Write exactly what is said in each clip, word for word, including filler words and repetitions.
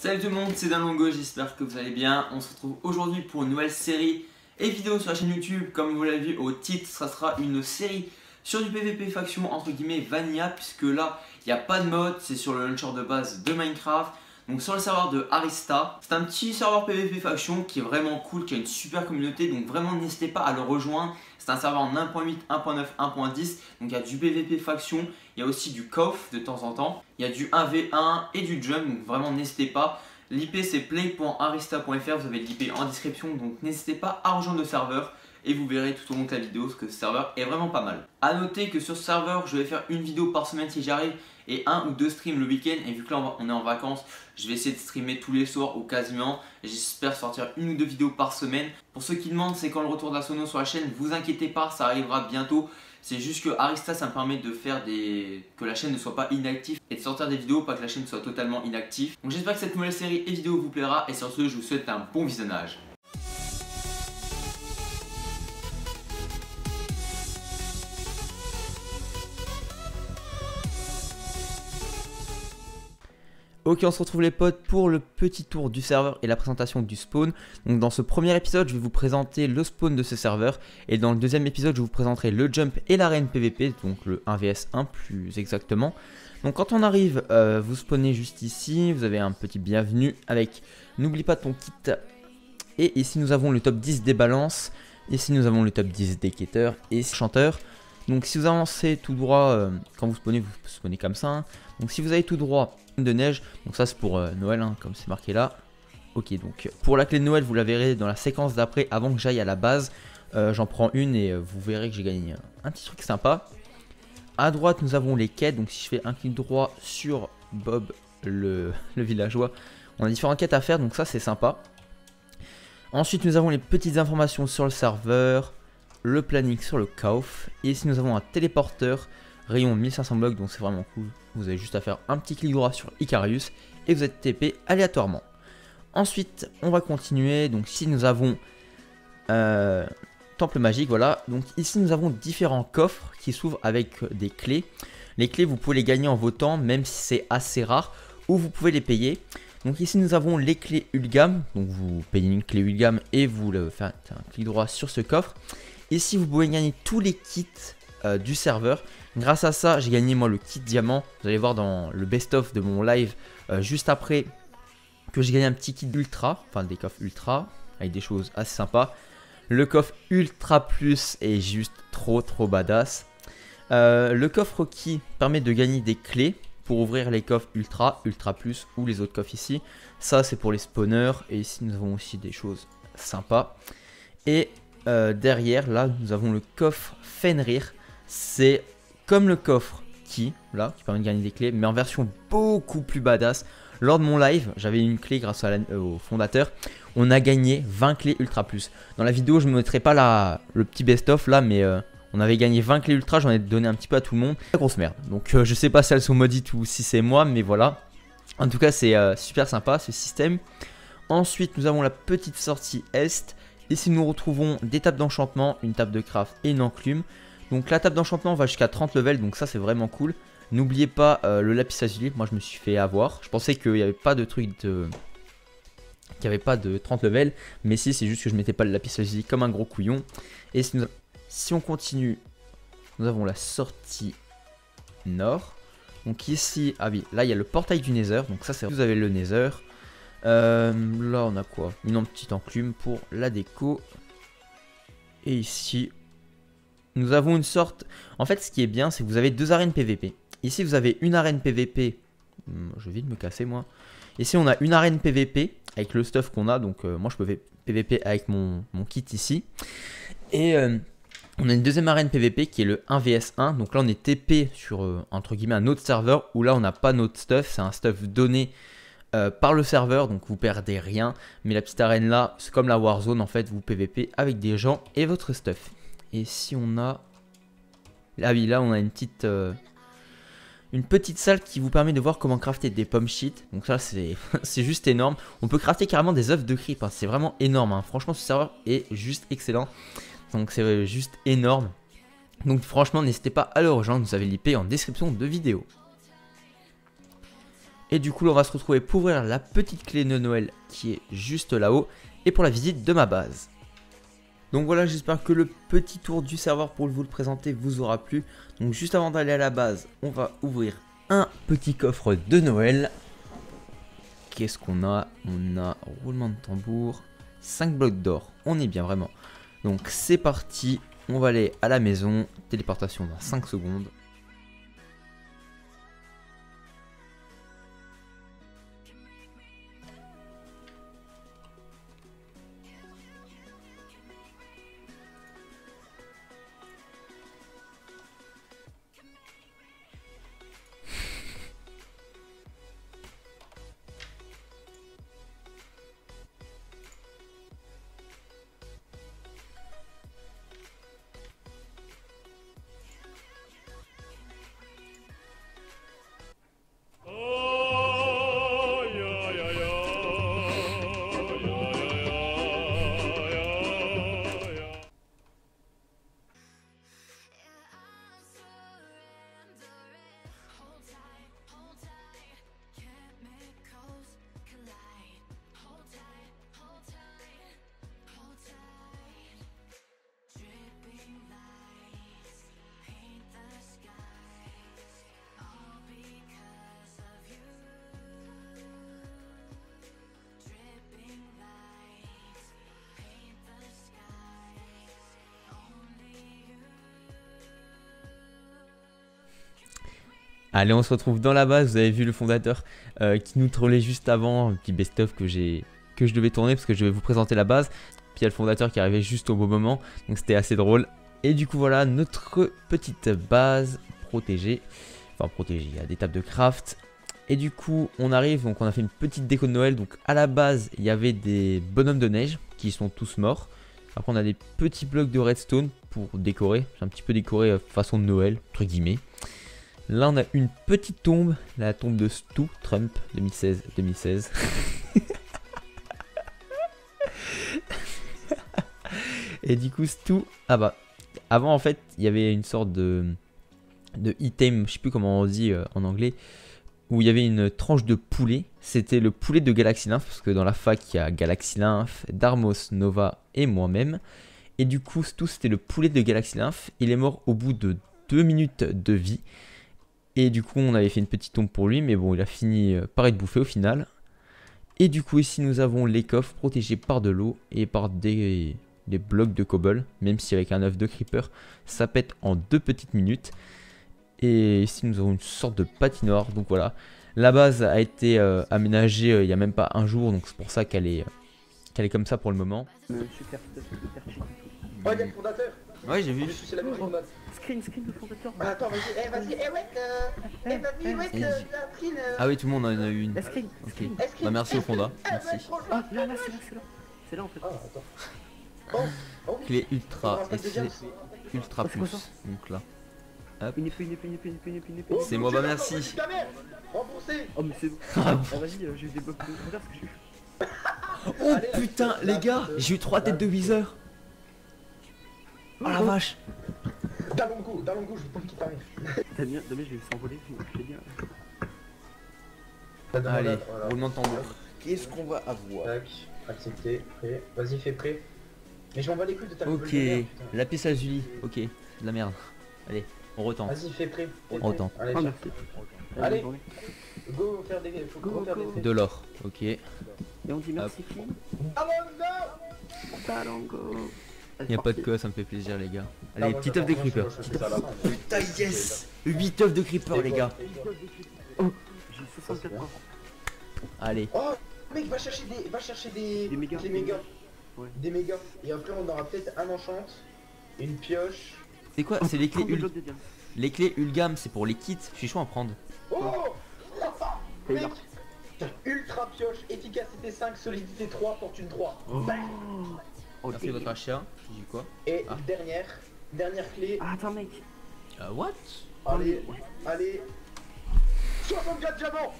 Salut tout le monde, c'est Danlongo, j'espère que vous allez bien. On se retrouve aujourd'hui pour une nouvelle série et vidéo sur la chaîne YouTube. Comme vous l'avez vu au titre, ça sera une série sur du P V P faction entre guillemets vanilla, puisque là il n'y a pas de mode, c'est sur le launcher de base de Minecraft. Donc sur le serveur de Arista, c'est un petit serveur P V P faction qui est vraiment cool, qui a une super communauté, donc vraiment n'hésitez pas à le rejoindre. C'est un serveur en un point huit, un point neuf, un point dix, donc il y a du P V P faction, il y a aussi du C O F de temps en temps, il y a du un v un et du jump, donc vraiment n'hésitez pas. L'I P c'est play point arista point F R, vous avez l'I P en description, donc n'hésitez pas à rejoindre le serveur. Et vous verrez tout au long de la vidéo que ce serveur est vraiment pas mal. A noter que sur ce serveur, je vais faire une vidéo par semaine si j'arrive et un ou deux streams le week-end. Et vu que là on est en vacances, je vais essayer de streamer tous les soirs ou quasiment. J'espère sortir une ou deux vidéos par semaine. Pour ceux qui demandent c'est quand le retour d'Asono sur la chaîne, vous inquiétez pas, ça arrivera bientôt. C'est juste que Arista ça me permet de faire des... que la chaîne ne soit pas inactive et de sortir des vidéos, pas que la chaîne soit totalement inactive. Donc j'espère que cette nouvelle série et vidéo vous plaira et sur ce je vous souhaite un bon visionnage. Ok, on se retrouve les potes pour le petit tour du serveur et la présentation du spawn. Donc dans ce premier épisode, je vais vous présenter le spawn de ce serveur. Et dans le deuxième épisode, je vous présenterai le jump et l'arène P V P, donc le un v un plus exactement. Donc quand on arrive, euh, vous spawnez juste ici, vous avez un petit bienvenue avec n'oublie pas ton kit. Et ici nous avons le top dix des balances, ici nous avons le top dix des quêteurs et chanteurs. Donc si vous avancez tout droit, euh, quand vous spawnez, vous spawnez comme ça. Hein. Donc si vous allez tout droit, de neige, donc ça c'est pour euh, Noël, hein, comme c'est marqué là. Ok, donc pour la clé de Noël, vous la verrez dans la séquence d'après, avant que j'aille à la base. Euh, J'en prends une et euh, vous verrez que j'ai gagné un petit truc sympa. À droite, nous avons les quêtes, donc si je fais un clic droit sur Bob, le, le villageois, on a différentes quêtes à faire, donc ça c'est sympa. Ensuite, nous avons les petites informations sur le serveur, le planning sur le C O F, et ici nous avons un téléporteur, rayon mille cinq cents blocs, donc c'est vraiment cool. Vous avez juste à faire un petit clic droit sur Icarius et vous êtes T P aléatoirement. Ensuite, on va continuer. Donc ici nous avons euh, temple magique, voilà. Donc ici nous avons différents coffres qui s'ouvrent avec des clés. Les clés, vous pouvez les gagner en votant, même si c'est assez rare, ou vous pouvez les payer. Donc ici nous avons les clés Ulgam. Donc vous payez une clé Ulgam et vous le faites un clic droit sur ce coffre. Ici vous pouvez gagner tous les kits euh, du serveur. Grâce à ça, j'ai gagné moi le kit diamant. Vous allez voir dans le best-of de mon live euh, juste après que j'ai gagné un petit kit ultra, enfin des coffres ultra avec des choses assez sympas. Le coffre ultra plus est juste trop trop badass. Euh, le coffre qui permet de gagner des clés pour ouvrir les coffres ultra, ultra plus ou les autres coffres ici. Ça c'est pour les spawners et ici nous avons aussi des choses sympas. Et euh, derrière là nous avons le coffre Fenrir. C'est comme le coffre qui, là, qui permet de gagner des clés, mais en version beaucoup plus badass. Lors de mon live, j'avais une clé grâce à la, euh, au fondateur. On a gagné vingt clés ultra plus. Dans la vidéo, je ne mettrai pas la, le petit best-of là, mais euh, on avait gagné vingt clés ultra. J'en ai donné un petit peu à tout le monde. La grosse merde. Donc euh, je sais pas si elles sont maudites ou si c'est moi, mais voilà. En tout cas, c'est euh, super sympa ce système. Ensuite, nous avons la petite sortie Est. Ici, nous retrouvons des tables d'enchantement, une table de craft et une enclume. Donc la table d'enchantement va jusqu'à trente levels, donc ça c'est vraiment cool. N'oubliez pas euh, le lapis lazuli, moi je me suis fait avoir. Je pensais qu'il n'y avait pas de truc de... qu'il n'y avait pas de trente levels. Mais si, c'est juste que je mettais pas le lapis lazuli comme un gros couillon. Et si, nous... si on continue, nous avons la sortie nord. Donc ici, ah oui, là il y a le portail du Nether. Donc ça c'est... Vous avez le Nether. Euh, là on a quoi? Une petite enclume pour la déco. Et ici... nous avons une sorte... En fait, ce qui est bien, c'est que vous avez deux arènes P V P. Ici, vous avez une arène P V P. Je vais vite me casser, moi. Ici, on a une arène P V P avec le stuff qu'on a. Donc, euh, moi, je peux P V P avec mon, mon kit ici. Et euh, on a une deuxième arène P V P qui est le un v un. Donc là, on est T P sur, euh, entre guillemets, un autre serveur. Où là, on n'a pas notre stuff. C'est un stuff donné euh, par le serveur. Donc, vous perdez rien. Mais la petite arène là, c'est comme la Warzone. En fait, vous P V P avec des gens et votre stuff. Et si on a... Ah oui, là on a une petite euh... une petite salle qui vous permet de voir comment crafter des pommes shit. Donc ça c'est juste énorme. On peut crafter carrément des œufs de creep, hein. C'est vraiment énorme, hein. Franchement ce serveur est juste excellent. Donc c'est juste énorme. Donc franchement n'hésitez pas à le rejoindre, vous avez l'I P en description de vidéo. Et du coup là on va se retrouver pour ouvrir la petite clé de Noël qui est juste là-haut et pour la visite de ma base. Donc voilà, j'espère que le petit tour du serveur pour vous le présenter vous aura plu. Donc juste avant d'aller à la base, on va ouvrir un petit coffre de Noël. Qu'est-ce qu'on a? On a roulement de tambour, cinq blocs d'or, on est bien vraiment. Donc c'est parti, on va aller à la maison, téléportation dans cinq secondes. Allez, on se retrouve dans la base. Vous avez vu le fondateur euh, qui nous trollait juste avant, un petit best-of que j'ai que je devais tourner parce que je vais vous présenter la base. Puis il y a le fondateur qui arrivait juste au bon moment, donc c'était assez drôle. Et du coup voilà notre petite base protégée, enfin protégée, il y a des tables de craft. Et du coup on arrive, donc on a fait une petite déco de Noël. Donc à la base il y avait des bonhommes de neige qui sont tous morts. Après on a des petits blocs de redstone pour décorer, c'est un petit peu décoré façon de Noël entre guillemets. Là on a une petite tombe, la tombe de Stu Trump deux mille seize deux mille seize. Et du coup Stu, ah bah avant en fait il y avait une sorte de de item, je sais plus comment on dit euh, en anglais, où il y avait une tranche de poulet. C'était le poulet de Galaxy Lymph, parce que dans la fac il y a Galaxy Lymph, Darmos, Nova et moi-même. Et du coup Stu c'était le poulet de Galaxy Lymph. Il est mort au bout de deux minutes de vie. Et du coup on avait fait une petite tombe pour lui, mais bon il a fini par être bouffé au final. Et du coup ici nous avons les coffres protégés par de l'eau et par des, des blocs de cobble. Même si avec un œuf de creeper ça pète en deux petites minutes. Et ici nous avons une sorte de patinoire. Donc voilà, la base a été euh, aménagée euh, il n'y a même pas un jour. Donc c'est pour ça qu'elle est, qu'elle est comme ça pour le moment. Euh, super, super chic. Oh, il y a le fondateur. Ouais j'ai vu. C'est la même fondateur. Screen, screen de fondateur. Ah, attends, vas-y, eh, vas-y, eh, ouais, euh, eh, vas-y, ouais, eh, euh, la screen, euh. Ah oui tout le monde en a eu une. La screen, Ok, screen. Eh, screen, bah merci eh, au fonda, screen. Eh, merci. ouais, franchement. Ah, là, là, c'est là, c'est là. C'est là en fait. Ah, attends. Oh, oh. Clé ultra On va S C faire ultra Oh, c'est quoi plus. ça Donc là. Une épée, une épée, une épée, une épée, une épée, une épée. Oh, C'est moi, bah merci. oh, ta mère. Remboursé. Oh, mais c'est bon. Ah Ah, bon. vas-y, euh, j'ai eu des blocs de fondateur parce que j'ai eu. Oh Allez, la- putain la- les gars, la- j'ai eu trois têtes de Wither. Oh la vache. Dalongo, Dalongo, je veux pas qu'il t'arrive. Damien, Damien, je vais s'envoler, je l'ai dit. Allez, roulement de tambour. Qu'est-ce qu'on va avoir? Tac, accepté, prêt. Vas-y, fais prêt. Mais je m'en bats les couilles de ta Ok, gueule de merde, putain. la pièce à Julie, ok, de la merde. Allez, on retente. Vas-y, fais prêt. fais On prêt. retente. Allez, Ah, tiens. merci. Allez. bonne journée. Go faire des. Faut Go, go faire go. des traits. De l'or, ok. Et on dit merci, Flynn. Dalongo. Talongo. Y'a pas de quoi, ça me fait plaisir les gars. Non, Allez, moi, petit je- œuf de moi, je- creeper. moi, je fais ça à la main. Putain yes, huit œufs de creeper les gars. Oh, j'ai soixante-quatre points. Allez, Oh, mec, va chercher des, va chercher des, Des mégas. des mégas, Ouais. des mégas. Et après, on aura peut-être un enchant, une pioche. c'est quoi? C'est les clés trente Ul... blocs de diamants. Les clés Ulgam, c'est pour les kits, je suis chaud à en prendre. Oh, mec, Taylor. t'as ultra pioche, efficacité cinq, solidité trois, fortune trois. Oh. Bang. Oh, Merci votre achat, j'ai dit quoi? Et Ah. dernière, dernière clé. Ah, attends, mec. Euh, what? Allez, allez. soixante-quatre diamants.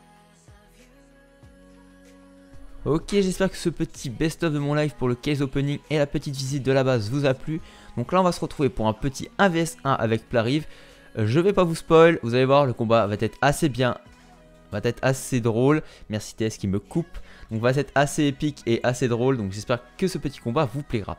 Ok, j'espère que ce petit best-of de mon live pour le case opening et la petite visite de la base vous a plu. Donc là on va se retrouver pour un petit un vs un avec Plariv. Euh, je vais pas vous spoil, vous allez voir le combat va être assez bien va être assez drôle. Merci T S qui me coupe. Donc va être assez épique et assez drôle. Donc j'espère que ce petit combat vous plaira.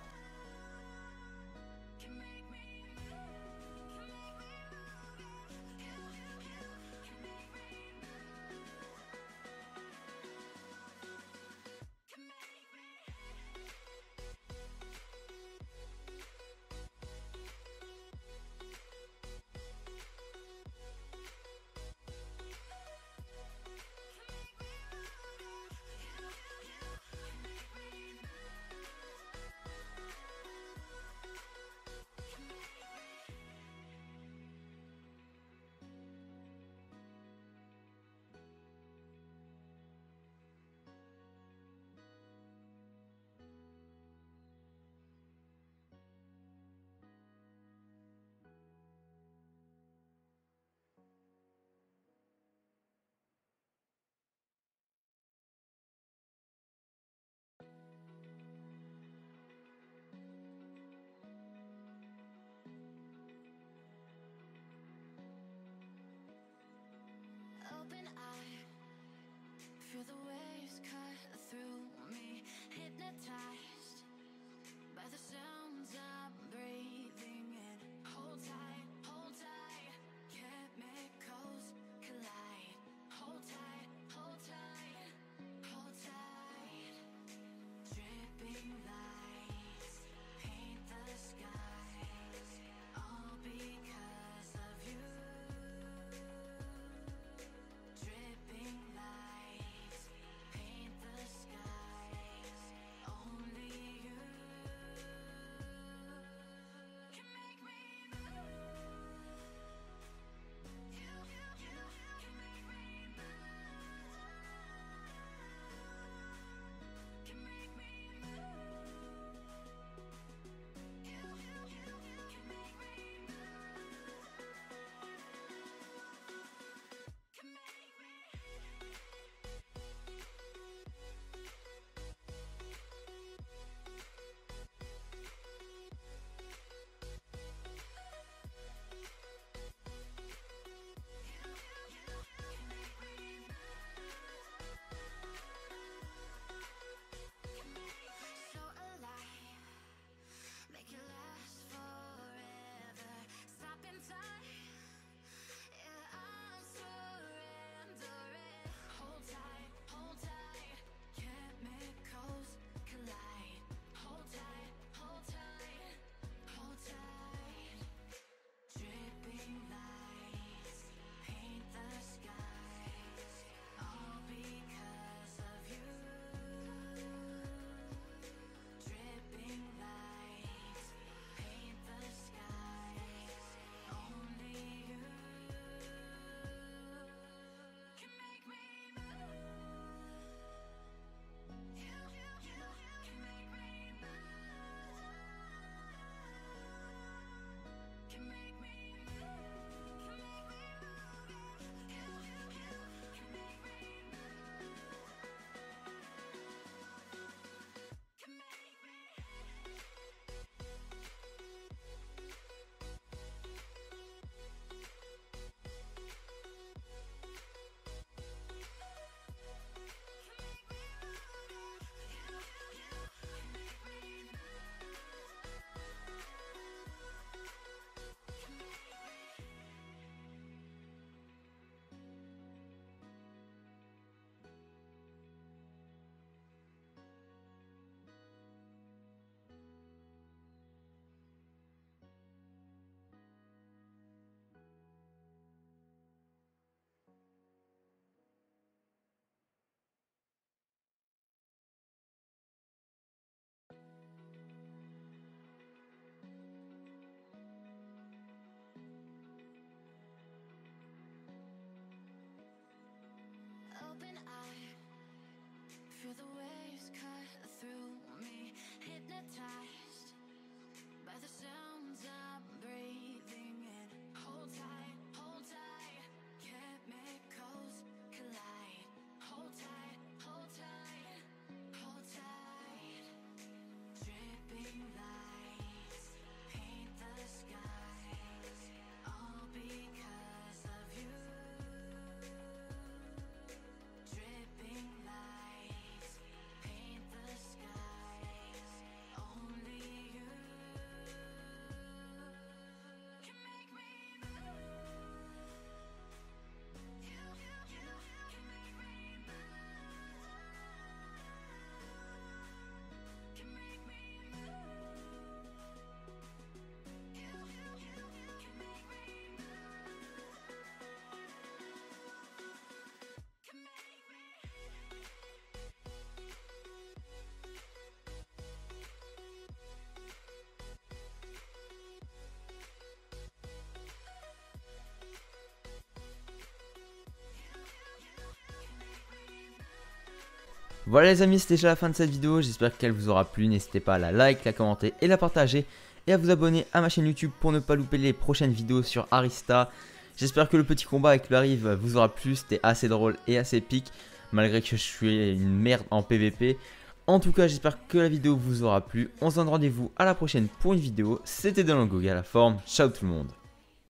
Voilà les amis, c'était déjà la fin de cette vidéo, j'espère qu'elle vous aura plu, n'hésitez pas à la like, la commenter et la partager et à vous abonner à ma chaîne YouTube pour ne pas louper les prochaines vidéos sur Arista. J'espère que le petit combat avec le Rive vous aura plu, c'était assez drôle et assez épique malgré que je suis une merde en P V P. En tout cas, j'espère que la vidéo vous aura plu, on se donne rendez-vous à la prochaine pour une vidéo, c'était Delangoga à la forme, ciao tout le monde.